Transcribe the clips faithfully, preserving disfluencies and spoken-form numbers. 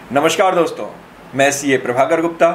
नमस्कार दोस्तों, मैं CA Prabhakar Gupta,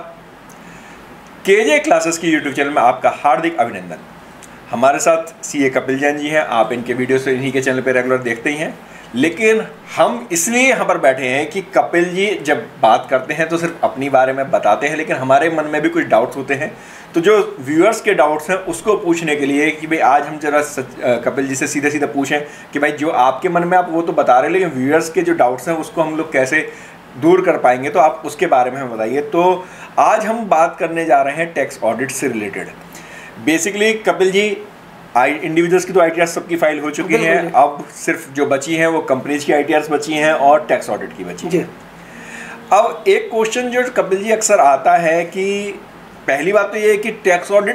KJ classes की यूट्यूब चैनल में आपका हार्दिक अभिनंदन। हमारे साथ सीए कपिल जैन जी हैं। आप इनके वीडियो से इन्हीं के चैनल पे रेगुलर देखते ही हैं, लेकिन हम इसलिए यहाँ पर बैठे हैं कि कपिल जी जब बात करते हैं तो सिर्फ अपनी बारे में बताते हैं, लेकिन हमारे मन में भी कुछ डाउट्स होते हैं। तो जो व्यूअर्स के डाउट्स हैं उसको पूछने के लिए कि भाई आज हम जरा कपिल जी से सीधे सीधे पूछें कि भाई जो आपके मन में आप वो तो बता रहे हैं, लेकिन व्यूअर्स के जो डाउट्स हैं उसको हम लोग कैसे दूर कर पाएंगे, तो आप उसके बारे में हमें बताइए। तो आज हम बात करने जा रहे हैं टैक्स ऑडिट से related. Basically Kapil ji, I individuals की तो आई टी आर्स सबकी फाइल हो चुकी हैं, अब सिर्फ जो बची हैं वो कंपनीज की आई टी आर्स बची हैं और टैक्स ऑडिट की बची है। अब एक क्वेश्चन जो कपिल जी अक्सर आता है कि पहली बात तो ये है कि टैक्स ऑडिट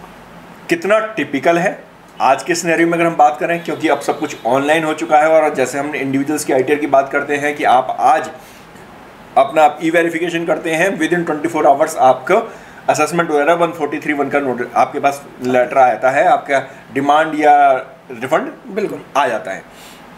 कितना टिपिकल है आज के सिनेरियो में अगर हम बात करें, क्योंकि अब सब कुछ ऑनलाइन हो चुका है। और जैसे हम इंडिविजुअल्स की आई टी आर की बात करते हैं कि आप आज अपना आप ई वेरिफिकेशन करते हैं, within twenty four hours आपका असेसमेंट वगैरह वन फोर्टी थ्री वन का नोटिस आपके पास लेटर आता है, आपका डिमांड या रिफंड बिल्कुल आ जाता है।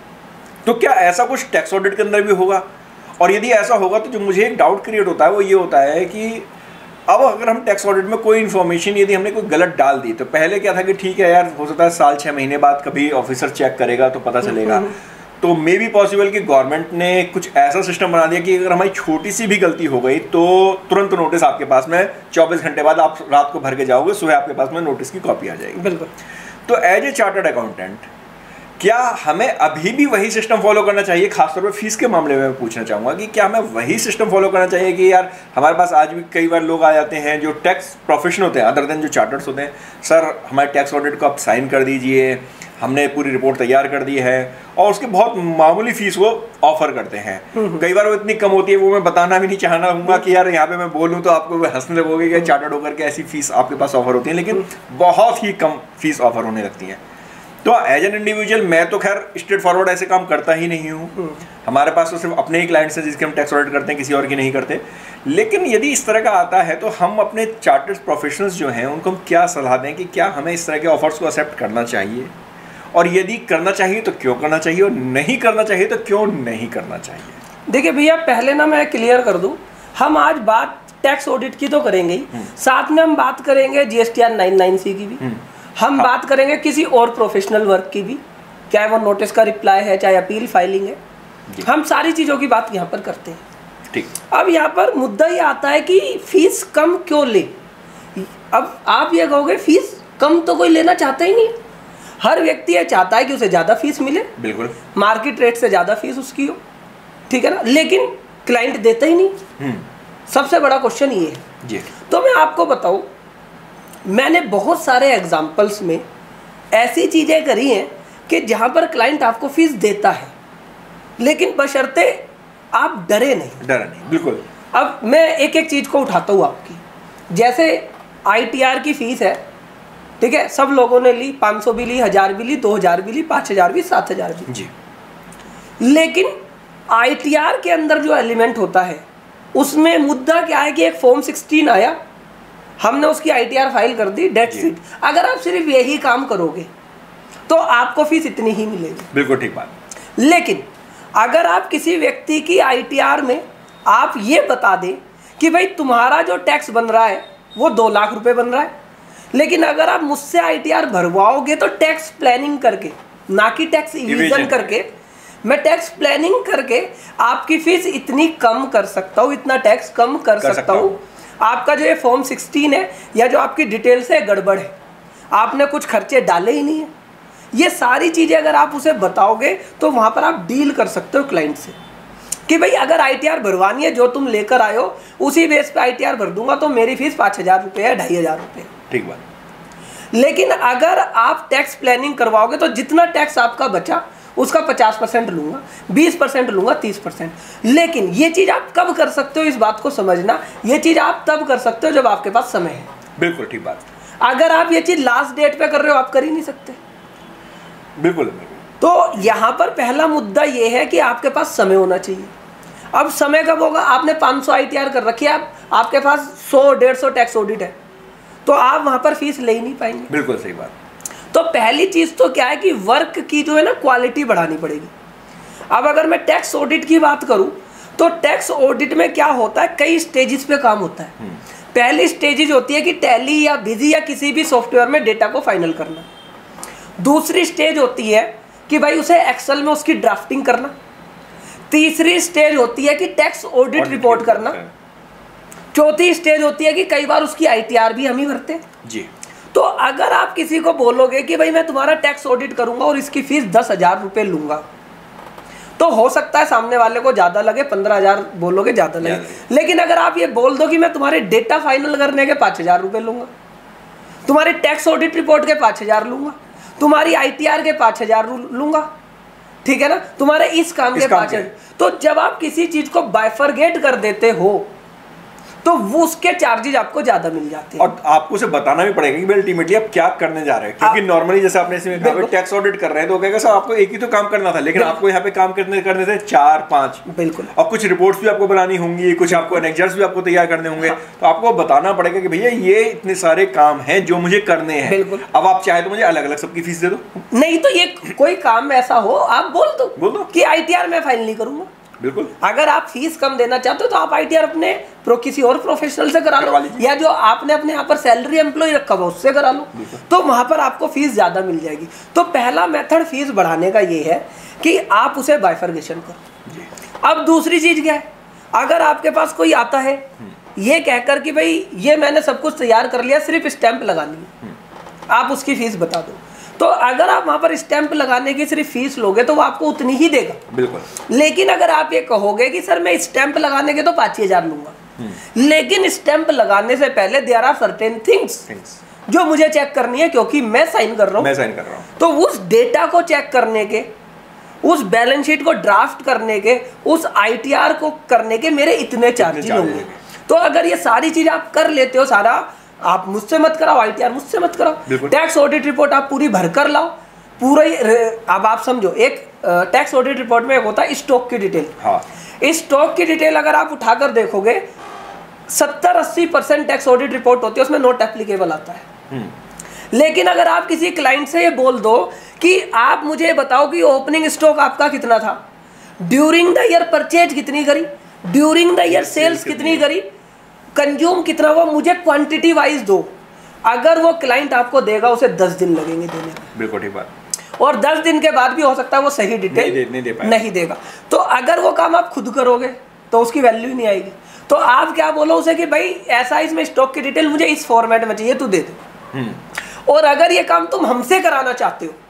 तो क्या ऐसा कुछ टैक्स ऑडिट के अंदर भी होगा? और यदि ऐसा होगा तो जो मुझे एक डाउट क्रिएट होता है वो ये होता है कि अब अगर हम टैक्स ऑडिट में कोई इन्फॉर्मेशन यदि हमने कोई गलत डाल दी, तो पहले क्या था कि ठीक है यार, हो सकता है साल छः महीने बाद कभी ऑफिसर चेक करेगा तो पता चलेगा। तो मे बी पॉसिबल कि गवर्नमेंट ने कुछ ऐसा सिस्टम बना दिया कि अगर हमारी छोटी सी भी गलती हो गई तो तुरंत नोटिस आपके पास में चौबीस घंटे बाद आप रात को भर के जाओगे, सुबह आपके पास में नोटिस की कॉपी आ जाएगी। बिल्कुल। तो एज ए चार्टर्ड अकाउंटेंट क्या हमें अभी भी वही सिस्टम फॉलो करना चाहिए? खासतौर पर फीस के मामले में मैं पूछना चाहूँगा कि क्या हमें वही सिस्टम फॉलो करना चाहिए कि यार हमारे पास आज भी कई बार लोग आ जाते हैं जो टैक्स प्रोफेशनल होते हैं अदर देन जो चार्टर्स होते हैं, सर हमारे टैक्स ऑडिट को आप साइन कर दीजिए, हमने पूरी रिपोर्ट तैयार कर दी है, और उसके बहुत मामूली फीस वो ऑफर करते हैं। कई बार वो इतनी कम होती है वो मैं बताना भी नहीं चाहना हूँगा कि यार यहाँ पे मैं बोलूँ तो आपको हंसने लगोगे कि चार्टर्ड होकर के ऐसी फीस आपके पास ऑफर होती है, लेकिन बहुत ही कम फीस ऑफर होने लगती है। तो एज एन इंडिविजुअल मैं तो खैर स्ट्रेट फॉरवर्ड ऐसे काम करता ही नहीं हूँ। हमारे पास तो सिर्फ अपने ही क्लाइंट्स हैं जिसके हम टैक्स ऑडिट करते हैं, किसी और की नहीं करते। लेकिन यदि इस तरह का आता है तो हम अपने चार्टर्ड प्रोफेशनल्स जो हैं उनको हम क्या सलाह दें कि क्या हमें इस तरह के ऑफर्स को एक्सेप्ट करना चाहिए, और यदि करना चाहिए तो क्यों करना चाहिए, और नहीं करना चाहिए तो क्यों नहीं करना चाहिए? देखिए भैया, पहले ना मैं क्लियर कर दूं, हम आज बात टैक्स ऑडिट की तो करेंगे ही, साथ में हम बात करेंगे G S T R nine nine C की भी, हम हाँ। बात करेंगे किसी और प्रोफेशनल वर्क की भी, चाहे वो नोटिस का रिप्लाई है चाहे अपील फाइलिंग है, हम सारी चीज़ों की बात यहाँ पर करते हैं। ठीक। अब यहाँ पर मुद्दा ये आता है कि फीस कम क्यों ले। अब आप ये कहोगे फीस कम तो कोई लेना चाहता ही नहीं, हर व्यक्ति ये चाहता है कि उसे ज़्यादा फीस मिले, बिल्कुल मार्केट रेट से ज़्यादा फीस उसकी हो, ठीक है ना, लेकिन क्लाइंट देता ही नहीं। सबसे बड़ा क्वेश्चन ये है जी। तो मैं आपको बताऊं, मैंने बहुत सारे एग्जाम्पल्स में ऐसी चीज़ें करी हैं कि जहाँ पर क्लाइंट आपको फीस देता है, लेकिन बशर्ते आप डरे नहीं। डरे नहीं, बिल्कुल। अब मैं एक एक चीज़ को उठाता हूँ आपकी, जैसे आई टी आर की फीस है, ठीक है, सब लोगों ने ली, पाँच सौ भी ली, हज़ार भी ली, दो हज़ार भी ली, पाँच हज़ार भी, सात हज़ार भी जी। लेकिन आई टी आर के अंदर जो एलिमेंट होता है उसमें मुद्दा क्या है कि एक फॉर्म सिक्सटीन आया, हमने उसकी आई टी आर फाइल कर दी, डेट शीट। अगर आप सिर्फ यही काम करोगे तो आपको फीस इतनी ही मिलेगी, बिल्कुल ठीक बात। लेकिन अगर आप किसी व्यक्ति की आई टी आर में आप ये बता दें कि भाई तुम्हारा जो टैक्स बन रहा है वो दो लाख रुपए बन रहा है, लेकिन अगर आप मुझसे आई टी आर भरवाओगे तो टैक्स प्लानिंग करके, ना कि टैक्स इविजन करके, मैं टैक्स प्लानिंग करके आपकी फीस इतनी कम कर सकता हूँ, इतना टैक्स कम कर, कर सकता हूँ। आपका जो ये फॉर्म सिक्सटीन है या जो आपकी डिटेल्स है गड़बड़ है, आपने कुछ खर्चे डाले ही नहीं है, ये सारी चीज़ें अगर आप उसे बताओगे तो वहाँ पर आप डील कर सकते हो क्लाइंट से कि भाई अगर आई टी आर भरवानी है, जो तुम लेकर आए हो उसी बेस पे आई टी आर भर दूंगा, तो मेरी फीस पाँच हज़ार रुपये है, ढाई हज़ार रुपये। ठीक बात। लेकिन अगर आप टैक्स प्लानिंग करवाओगे तो जितना टैक्स आपका बचा उसका पचास परसेंट लूँगा, बीस परसेंट लूँगा, तीस परसेंट। लेकिन ये चीज़ आप कब कर सकते हो, इस बात को समझना, ये चीज़ आप तब कर सकते हो जब आपके पास समय है। बिल्कुल ठीक बात। अगर आप ये चीज़ लास्ट डेट पे कर रहे हो आप कर ही नहीं सकते। बिल्कुल। तो यहाँ पर पहला मुद्दा ये है कि आपके पास समय होना चाहिए। अब समय कब होगा? आपने पाँच सौ आई टी आर कर रखी है, आप आपके पास सौ डेढ़ सौ टैक्स ऑडिट है, तो आप वहाँ पर फीस ले ही नहीं पाएंगे। बिल्कुल सही बात। तो पहली चीज़ तो क्या है कि वर्क की जो है ना क्वालिटी बढ़ानी पड़ेगी। अब अगर मैं टैक्स ऑडिट की बात करूं तो टैक्स ऑडिट में क्या होता है, कई स्टेजेस पे काम होता है। पहली स्टेजेस होती है कि टैली या बिजी या किसी भी सॉफ्टवेयर में डेटा को फाइनल करना। दूसरी स्टेज होती है कि भाई उसे एक्सेल में उसकी ड्राफ्टिंग करना। तीसरी स्टेज होती है कि टैक्स ऑडिट रिपोर्ट करना। चौथी स्टेज होती है कि कई बार उसकी आईटीआर भी हम ही भरते हैं जी। तो अगर आप किसी को बोलोगे कि भाई मैं तुम्हारा टैक्स ऑडिट करूंगा और इसकी फीस दस हजार रुपये लूंगा, तो हो सकता है सामने वाले को ज़्यादा लगे, पंद्रह हजार बोलोगे ज़्यादा लगे। लेकिन अगर आप ये बोल दो कि मैं तुम्हारे डेटा फाइनल करने के पाँच हजार रुपये लूंगा, तुम्हारी टैक्स ऑडिट रिपोर्ट के पाँच हजार लूंगा, तुम्हारी आईटीआर के पाँच हजार लूंगा, ठीक है ना, तुम्हारे इस काम इस के पाँच हजार, तो जब आप किसी चीज को बाइफरगेट कर देते हो तो वो उसके चार्जेस आपको ज्यादा मिल जाते हैं। और आपको उसे बताना भी पड़ेगा कि अल्टीमेटली आप क्या करने जा रहे हैं, क्योंकि नॉर्मली जैसे आपने इसमें कहा टैक्स ऑडिट कर रहे हैं तो कहेगा सर आपको एक ही तो काम करना था, लेकिन आपको यहाँ पे काम करने करने थे चार पांच। बिल्कुल। और कुछ रिपोर्ट्स भी आपको बनानी होंगी, कुछ आपको एनेक्जर्स भी आपको तैयार करने होंगे, तो आपको बताना पड़ेगा कि भैया ये इतने सारे काम हैं जो मुझे करने हैं। बिल्कुल। अब आप चाहे तो मुझे अलग अलग सबकी फीस दे दो, नहीं तो ये कोई काम ऐसा हो आप बोल दो बोल दो कि आईटीआर मैं फाइल नहीं करूंगा। बिल्कुल। अगर आप फीस कम देना चाहते हो तो आप आईटीआर अपने प्रो किसी और प्रोफेशनल से करा लो, या जो आपने अपने यहाँ पर सैलरी एम्प्लॉय रखा हुआ उससे करा लो, तो वहां पर आपको फीस ज्यादा मिल जाएगी। तो पहला मेथड फीस बढ़ाने का ये है कि आप उसे बाइफरगेशन करो। अब दूसरी चीज क्या है, अगर आपके पास कोई आता है ये कहकर कि भाई ये मैंने सब कुछ तैयार कर लिया, सिर्फ स्टैंप लगानी है, आप उसकी फीस बता दो, तो अगर आप वहां पर स्टैंप लगाने की सिर्फ फीस लोगे तो वो आपको उतनी ही देगा। बिल्कुल। लेकिन अगर आप ये कहोगे कि सर मैं स्टैंप लगाने के तो पाँच ही हजार लूंगा, लेकिन स्टैंप लगाने से पहले देयर आर सर्टेन थिंग्स जो मुझे चेक करनी है क्योंकि मैं साइन कर रहा हूँ, मैं साइन कर रहा हूँ, तो उस डेटा को चेक करने के, उस बैलेंस शीट को ड्राफ्ट करने के, उस आईटीआर को करने के मेरे इतने चार्जेस होंगे। तो अगर ये सारी चीज आप कर लेते हो, सारा आप मुझसे मत कराओ, आईटीआर मुझसे मत कराओ, टैक्स ऑडिट रिपोर्ट आप पूरी भर कर लाओ, पूरा ही। अब आप समझो एक टैक्स ऑडिट रिपोर्ट में एक होता है स्टॉक की डिटेल। हाँ। इस स्टॉक की डिटेल अगर आप उठाकर देखोगे सत्तर अस्सी परसेंट टैक्स ऑडिट रिपोर्ट होती है उसमें नॉट एप्लीकेबल आता है। लेकिन अगर आप किसी क्लाइंट से ये बोल दो कि आप मुझे बताओ कि ओपनिंग स्टॉक आपका कितना था, ड्यूरिंग द ईयर परचेज कितनी करी, ड्यूरिंग द ईयर सेल्स कितनी करी, कंज्यूम कितना हुआ, मुझे क्वांटिटी वाइज दो, अगर वो क्लाइंट आपको देगा उसे दस दिन लगेंगे देने में। बिल्कुल ठीक बात। और दस दिन के बाद भी हो सकता है वो सही डिटेल नहीं, दे, नहीं, दे नहीं देगा। तो अगर वो काम आप खुद करोगे तो उसकी वैल्यू ही नहीं आएगी। तो आप क्या बोलो उसे कि भाई ऐसा इसमें स्टॉक की डिटेल मुझे इस फॉर्मेट में चाहिए, तू दे दे। और अगर ये काम तुम हमसे कराना चाहते हो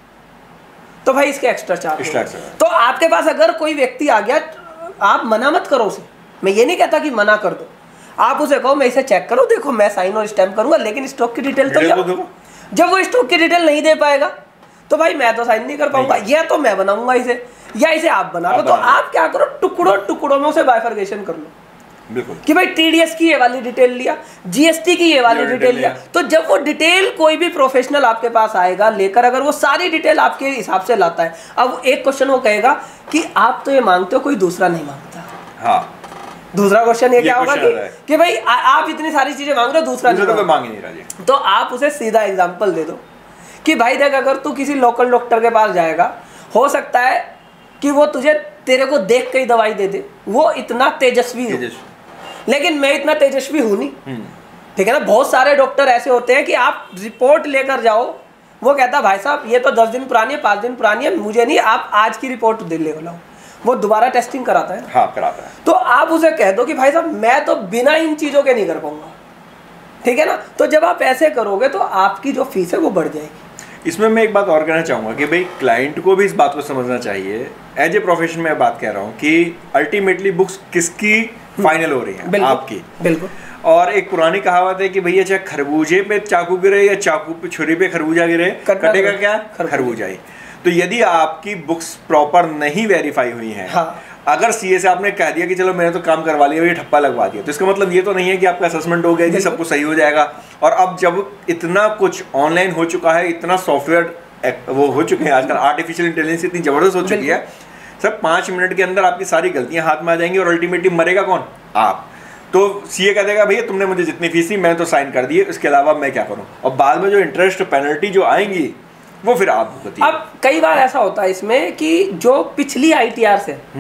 तो भाई इसके एक्स्ट्रा चार्ज। तो आपके पास अगर कोई व्यक्ति आ गया, आप मना मत करो उसे, मैं ये नहीं कहता कि मना कर दो, आप उसे कहो मैं इसे चेक करो, देखो मैं साइन और स्टैम्प करूंगा लेकिन स्टॉक की डिटेल तो दो। जब वो स्टॉक की डिटेल नहीं दे पाएगा तो भाई मैं तो साइन नहीं कर पाऊंगा, या तो मैं बनाऊंगा इसे या इसे आप बना लो। तो आप क्या करो, टुकड़ों टुकड़ों में उसे बाइफरगेशन कर लो। बिल्कुल। कि भाई टीडीएस की ये वाली डिटेल लिया, जीएसटी की ये वाली डिटेल लिया, तो जब वो डिटेल कोई भी प्रोफेशनल आपके पास आएगा लेकर, अगर वो सारी डिटेल आपके हिसाब से लाता है, अब एक क्वेश्चन वो कहेगा कि आप तो ये मांगते हो, कोई दूसरा नहीं मांगता। हाँ। दूसरा क्वेश्चन ये क्या होगा कि, कि भाई आ, आप इतनी सारी चीजें मांग रहे हो, दूसरा नहीं तो मांग ही नहीं रहा। तो आप उसे सीधा एग्जांपल दे दो कि भाई देख, अगर तू किसी लोकल डॉक्टर के पास जाएगा, हो सकता है कि वो तुझे तेरे को देख के ही दवाई दे दे, वो इतना तेजस्वी हो, लेकिन मैं इतना तेजस्वी हूं नहीं, ठीक है ना। बहुत सारे डॉक्टर ऐसे होते हैं कि आप रिपोर्ट लेकर जाओ, वो कहता भाई साहब ये तो दस दिन पुरानी है, पाँच दिन पुरानी है, मुझे नहीं, आप आज की रिपोर्ट दे ले लाओ, वो दोबारा टेस्टिंग कराता है। हाँ, कराता है। तो आप उसे कह दो कि भाई साहब मैं तो बिना इन चीज़ों के नहीं कर पाऊंगा, ठीक है ना। तो जब आप ऐसे करोगे तो आपकी जो फीस है वो बढ़ जाएगी। इसमें मैं एक बात और कहना चाहूँगा कि भाई क्लाइंट को भी इस बात को समझना चाहिए, एज ए प्रोफेशन में बात कह रहा हूँ कि अल्टीमेटली बुक्स किसकी फाइनल हो रही है, आपकी। बिल्कुल। और एक पुरानी कहावत है कि भैया चाहे खरबूजे पे चाकू गिरे या चाकू पे छुरी पे खरबूजा गिरे, कटेगा क्या, खरबूजा ही। तो यदि आपकी बुक्स प्रॉपर नहीं वेरीफाई हुई हैं, हाँ। अगर सीए से आपने कह दिया कि चलो मैंने तो काम करवा लिया, ये ठप्पा लगवा दिया, तो इसका मतलब ये तो नहीं है कि आपका असेसमेंट हो गया जी सब कुछ सही हो जाएगा। और अब जब इतना कुछ ऑनलाइन हो चुका है, इतना सॉफ्टवेयर वो हो चुके हैं आजकल, आर्टिफिशियल इंटेलिजेंस इतनी जबरदस्त हो चुकी है, सब पाँच मिनट के अंदर आपकी सारी गलतियां हाथ में आ जाएंगी और अल्टीमेटली मरेगा कौन, आप। तो सीए कह देगा भैया तुमने मुझे जितनी फीस दी मैंने तो साइन कर दिए, इसके अलावा मैं क्या करूँ, और बाद में जो इंटरेस्ट पेनल्टी जो आएंगी वो फिर आप भुगतिए। अब कई बार ऐसा होता है इसमें कि जो पिछली आईटीआर से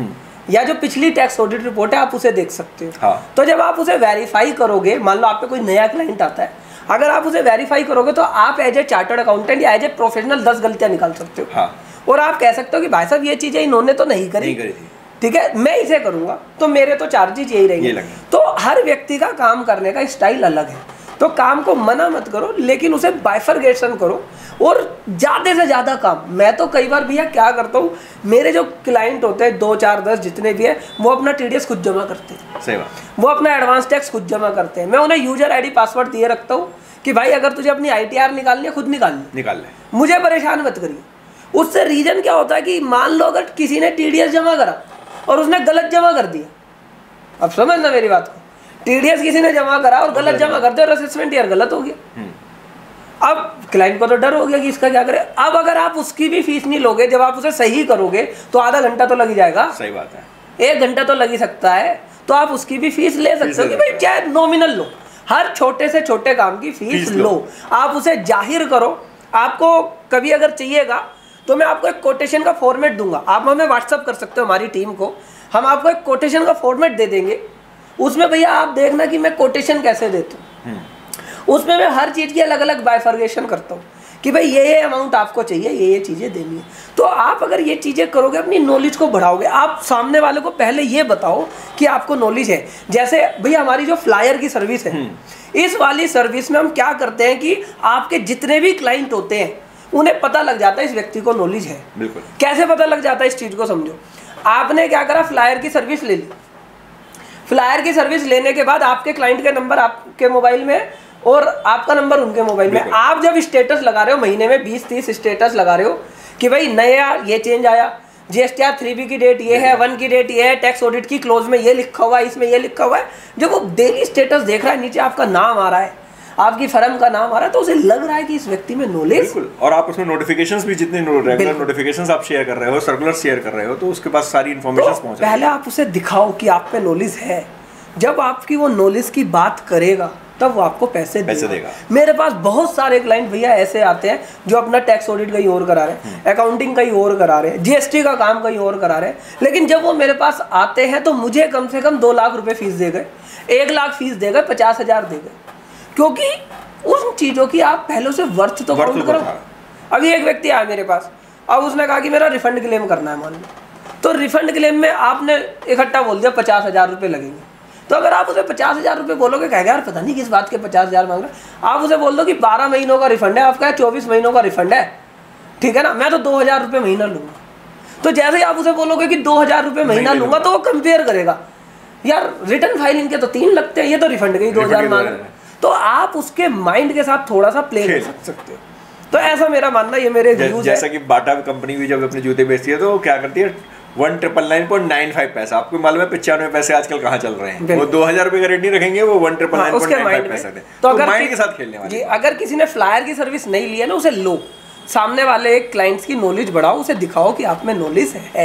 या जो पिछली टैक्स ऑडिट रिपोर्ट है आप उसे देख सकते हो। हाँ। तो जब आप उसे वेरीफाई करोगे, मान लो आप पे कोई नया क्लाइंट आता है, अगर आप उसे वेरीफाई करोगे तो आप एज ए चार्टर्ड अकाउंटेंट या एज ए प्रोफेशनल दस गलतियां निकाल सकते हो। हाँ। और आप कह सकते हो कि भाई साहब ये चीजें इन्होंने तो नहीं करी, नहीं करी थी, ठीक है, मैं इसे करूंगा तो मेरे तो चार्जेज यही रहेंगे। तो हर व्यक्ति का काम करने का स्टाइल अलग है, तो काम को मना मत करो, लेकिन उसे बाइफरगेशन करो और ज़्यादा से ज़्यादा काम। मैं तो कई बार भैया क्या करता हूँ, मेरे जो क्लाइंट होते हैं दो चार दस जितने भी है, वो अपना टीडीएस खुद जमा करते हैं। सही बात। वो अपना एडवांस टैक्स खुद जमा करते हैं। मैं उन्हें यूजर आईडी पासवर्ड दिए रखता हूँ कि भाई अगर तुझे अपनी आईटीआर निकालनी है खुद निकाल ले, निकाल ले, मुझे परेशान मत करिए। उससे रीजन क्या होता है कि मान लो अगर किसी ने टीडीएस जमा करा और उसने गलत जमा कर दिया, अब समझना मेरी बात को, टीडीएस किसी ने जमा करा और गलत जमा कर दिया और असेसमेंट ईयर गलत हो गया, अब क्लाइंट को तो डर हो गया कि इसका क्या करे। अब अगर आप उसकी भी फीस नहीं लोगे, जब आप उसे सही करोगे तो आधा घंटा तो लग ही जाएगा। सही बात है, एक घंटा तो लग ही सकता है, तो आप उसकी भी फीस ले सकते हो कि भाई चाहे नॉमिनल लो, हर छोटे से छोटे काम की फीस, फीस लो, लो। आप उसे जाहिर करो। आपको कभी अगर चाहिएगा तो मैं आपको एक कोटेशन का फॉर्मेट दूंगा, आप हमें व्हाट्सअप कर सकते हो, हमारी टीम को, हम आपको एक कोटेशन का फॉर्मेट दे देंगे। उसमें भैया आप देखना कि मैं कोटेशन कैसे देता हूँ, उसमें मैं हर चीज़ की अलग अलग बाइफर्गेशन करता हूँ कि भाई ये ये अमाउंट आपको चाहिए, ये ये चीज़ें देनी है। तो आप अगर ये चीज़ें करोगे, अपनी नॉलेज को बढ़ाओगे। आप सामने वाले को पहले ये बताओ कि आपको नॉलेज है। जैसे भैया हमारी जो फ्लायर की सर्विस है, इस वाली सर्विस में हम क्या करते हैं कि आपके जितने भी क्लाइंट होते हैं उन्हें पता लग जाता है इस व्यक्ति को नॉलेज है। बिल्कुल। कैसे पता लग जाता है इस चीज़ को समझो। आपने क्या करा, फ्लायर की सर्विस ले ली। फ्लायर की सर्विस लेने के बाद आपके क्लाइंट के नंबर आपके मोबाइल में और आपका नंबर उनके मोबाइल में। आप जब स्टेटस लगा रहे हो, महीने में बीस तीस स्टेटस लगा रहे हो कि भाई नया ये चेंज आया, जीएसटीआर थ्री बी की डेट ये है, वन की डेट ये है, टैक्स ऑडिट की क्लोज में ये लिखा हुआ है, इसमें ये लिखा हुआ है। जब वो डेली स्टेटस देख रहा है, नीचे आपका नाम आ रहा है, आपकी फर्म का नाम आ रहा है, तो उसे लग रहा है कि इस व्यक्ति में नॉलेज। बिल्कुल। और आप उसमें नोटिफिकेशंस भी, जितने रेगुलर नोटिफिकेशंस आप शेयर कर रहे हो, सर्कुलर शेयर कर रहे हो, तो उसके पास सारी इन्फॉर्मेशन तो पहुंच। पहले आप उसे दिखाओ कि आप पे नॉलेज है। जब आपकी वो नॉलेज की बात करेगा तब वो आपको पैसे, पैसे देगा। देगा। मेरे पास बहुत सारे क्लाइंट भैया ऐसे आते हैं जो अपना टैक्स ऑडिट कहीं और करा रहे हैं, अकाउंटिंग कहीं और करा रहे हैं, जीएसटी का काम कहीं और करा रहे हैं, लेकिन जब वो मेरे पास आते हैं तो मुझे कम से कम दो लाख रुपए फीस दे गए, एक लाख फीस दे गए, पचास हजार दे गए, क्योंकि उन चीज़ों की आप पहले से वर्थ तो काउंट करो। अभी एक व्यक्ति आया मेरे पास, अब उसने कहा कि मेरा रिफंड क्लेम करना है, मान लो, तो रिफंड क्लेम में आपने इकट्ठा बोल दिया पचास हजार रुपये लगेंगे। तो अगर आप उसे पचास हजार रुपये बोलोगे, कहेगा यार पता नहीं किस बात के पचास हजार मांग रहे हैं। आप उसे बोल दो कि बारह महीनों का रिफंड है, आपका चौबीस महीनों का रिफंड है, ठीक है ना, मैं तो दो हजार रुपये महीना लूंगा। तो जैसे ही आप उसे बोलोगे कि दो हजार रुपये महीना लूंगा, तो वो कंपेयर करेगा, यार रिटर्न फाइलिंग के तो तीन लगते हैं, ये तो रिफंड के ही दो हजार मांग रहे हैं। तो आप उसके माइंड के साथ थोड़ा सा प्ले कर सकते हो। तो ऐसा मेरा मानना, ये मेरे व्यूज है। जैसा कि बाटा कंपनी भी जब अपने जूते बेचती है तो क्या करती है, one triple nine point nine five पैसा। आपको मालूम है पचानवे पैसे आजकल कहाँ चल रहे हैं, वो दो हजार रुपए का रेट नहीं रखेंगे, वो one triple nine point nine five पैसे थे। तो अगर माइंड के साथ खेलने वाले, अगर किसी ने फ्लायर की सर्विस नहीं ली है ना, उसे लो, सामने वाले क्लाइंट्स की नॉलेज बढ़ाओ, उसे दिखाओ कि आप में नॉलेज है।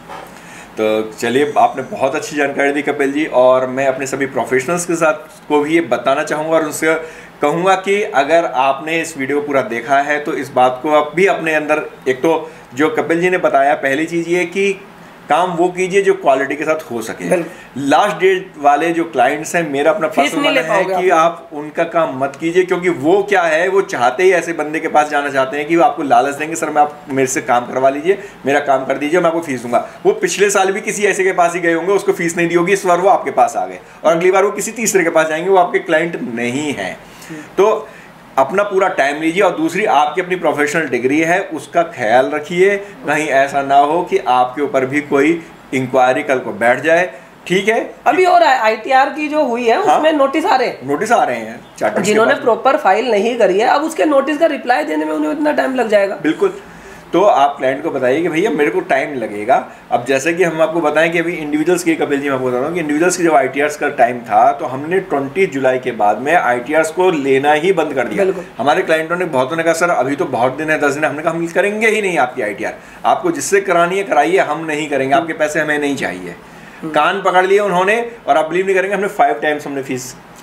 तो चलिए, आपने बहुत अच्छी जानकारी दी कपिल जी, और मैं अपने सभी प्रोफेशनल्स के साथ को भी ये बताना चाहूँगा और उनसे कहूँगा कि अगर आपने इस वीडियो को पूरा देखा है तो इस बात को आप भी अपने अंदर, एक तो जो कपिल जी ने बताया, पहली चीज़ ये कि काम वो कीजिए जो क्वालिटी के साथ हो सके। लास्ट डेट वाले जो क्लाइंट्स हैं, मेरा अपना पर्सनल मानना है कि आप उनका काम मत कीजिए, क्योंकि वो क्या है, वो चाहते ही ऐसे बंदे के पास जाना चाहते हैं कि वो आपको लालच देंगे, सर मैं आप मेरे से काम करवा लीजिए, मेरा काम कर दीजिए, मैं आपको फीस दूंगा। वो पिछले साल भी किसी ऐसे के पास ही गए होंगे, उसको फीस नहीं दी होगी, इस बार वो आपके पास आ गए, और अगली बार वो किसी तीसरे के पास जाएंगे, वो आपके क्लाइंट नहीं है। तो अपना पूरा टाइम लीजिए, और दूसरी आपकी अपनी प्रोफेशनल डिग्री है, उसका ख्याल रखिए, कहीं ऐसा ना हो कि आपके ऊपर भी कोई इंक्वायरी कल को बैठ जाए। ठीक है, अभी और आईटीआर की जो हुई है, हाँ? उसमें नोटिस आ रहे हैं, नोटिस आ रहे हैं, जिन्होंने प्रॉपर फाइल नहीं करी है, अब उसके नोटिस का रिप्लाई देने में उन्हें इतना टाइम लग जाएगा। बिल्कुल। तो आप क्लाइंट को बताइए कि भैया मेरे को टाइम लगेगा। अब जैसे कि हम आपको बताएं कि अभी इंडिविजुअल्स की, कपिल जी मैं आपको बता रहा हूँ कि इंडिविजुअल्स की जब आईटीआरस का टाइम था तो हमने बीस जुलाई के बाद में आईटीआरस को लेना ही बंद कर दिया। हमारे क्लाइंटों ने, बहुतों ने कहा सर अभी तो बहुत दिन है, दस दिन है। हमने कहा हम करेंगे ही नहीं आपकी आईटीआर, आपको जिससे करानी है कराइए, हम नहीं करेंगे, आपके पैसे हमें नहीं चाहिए। कान पकड़ लिए उन्होंने, और आप बिलीव नहीं करेंगे, हमने फाइव टाइम्स हमने फीस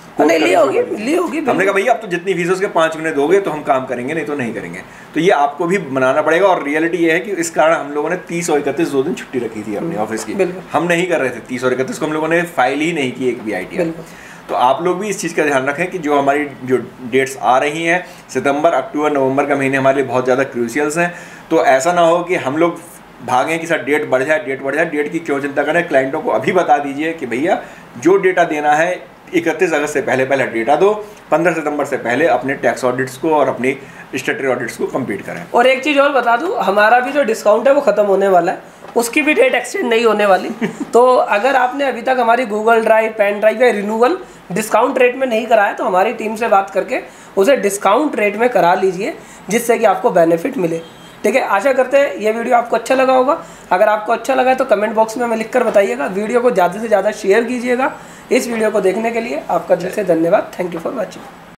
नहीं ली होगी, ली होगी। हमने कहा भैया आप तो जितनी फीस उसके पाँच गुने दोगे तो हम काम करेंगे, नहीं तो नहीं करेंगे। तो ये आपको भी बनाना पड़ेगा। और रियलिटी ये है कि इस कारण हम लोगों ने तीस और इकतीस दो दिन छुट्टी रखी थी अपने ऑफिस की। हम नहीं कर रहे थे तीस और इकतीस को, हम लोगों ने फाइल ही नहीं की एक भी आई टी आर। तो आप लोग भी इस चीज़ का ध्यान रखें कि जो हमारी जो डेट्स आ रही हैं सितंबर, अक्टूबर, नवंबर का महीने हमारे लिए बहुत ज़्यादा क्रूशियल्स हैं। तो ऐसा ना हो कि हम लोग भागें कि सर डेट बढ़ जाए, डेट बढ़ जाए। डेट की क्यों चिंता करें, क्लाइंटों को अभी बता दीजिए कि भैया जो डेटा देना है इकतीस अगस्त से पहले पहले डेटा दो, पंद्रह सितंबर से पहले अपने टैक्स ऑडिट्स को और अपनी स्टेटरी ऑडिट्स को कंप्लीट करें। और एक चीज़ और बता दूं, हमारा भी जो डिस्काउंट है वो ख़त्म होने वाला है, उसकी भी डेट एक्सटेंड नहीं होने वाली। तो अगर आपने अभी तक हमारी गूगल ड्राइव, पेन ड्राइव या रिन्यूअल डिस्काउंट रेट में नहीं कराया तो हमारी टीम से बात करके उसे डिस्काउंट रेट में करा लीजिए, जिससे कि आपको बेनिफिट मिले। ठीक है, आशा करते हैं ये वीडियो आपको अच्छा लगा होगा। अगर आपको अच्छा लगा है तो कमेंट बॉक्स में हमें लिख कर बताइएगा। वीडियो को ज़्यादा से ज़्यादा शेयर कीजिएगा। इस वीडियो को देखने के लिए आपका दिल से धन्यवाद। Thank you for watching.